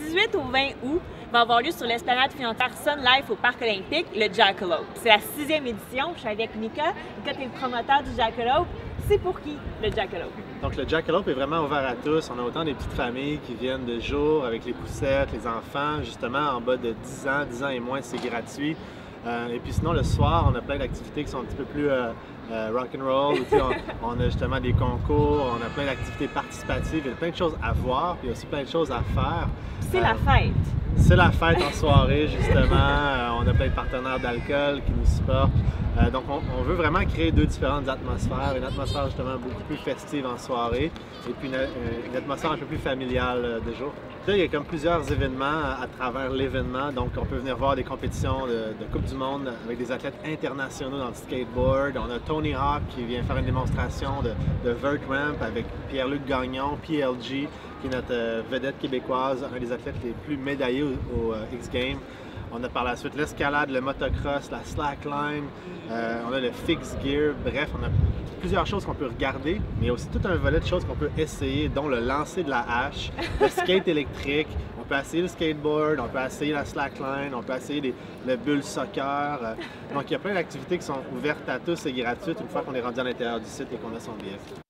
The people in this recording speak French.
18 au 20 août va avoir lieu sur l'esplanade financière Sun Life au Parc olympique, le Jackalope. C'est la 6e édition. Je suis avec Mika. Mika, tu es le promoteur du Jackalope. C'est pour qui, le Jackalope? Donc, le Jackalope est vraiment ouvert à tous. On a autant des petites familles qui viennent de jour avec les poussettes, les enfants, justement en bas de 10 ans et moins, c'est gratuit. Et puis sinon, le soir, on a plein d'activités qui sont un petit peu plus rock'n'roll. On a justement des concours, on a plein d'activités participatives, il y a plein de choses à voir, puis il y a aussi plein de choses à faire. C'est la fête. C'est la fête en soirée, justement. On a plein de partenaires d'alcool qui nous supportent. Donc, on veut vraiment créer deux différentes atmosphères. Une atmosphère, justement, beaucoup plus festive en soirée et puis une atmosphère un peu plus familiale de jour. Là, il y a comme plusieurs événements à travers l'événement. Donc, on peut venir voir des compétitions de Coupe du Monde avec des athlètes internationaux dans le skateboard. On a Tony Hawk qui vient faire une démonstration de vert ramp avec Pierre-Luc Gagnon, PLG, qui est notre vedette québécoise, un des athlètes les plus médaillés au X-Games. On a par la suite l'escalade, le motocross, la slackline, on a le fixed gear, bref, on a plusieurs choses qu'on peut regarder, mais il y a aussi tout un volet de choses qu'on peut essayer, dont le lancer de la hache, le skate électrique, on peut essayer le skateboard, on peut essayer la slackline, on peut essayer le bulle soccer. Donc il y a plein d'activités qui sont ouvertes à tous et gratuites une fois qu'on est rendu à l'intérieur du site et qu'on a son billet.